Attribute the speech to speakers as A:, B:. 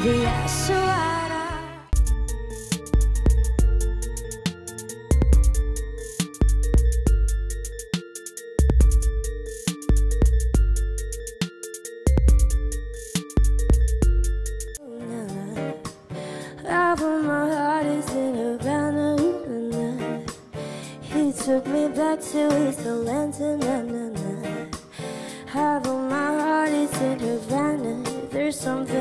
A: via suara. Half of my heart is in Havana. He took me back to East Atlanta. Half of my heart is in Havana. There's something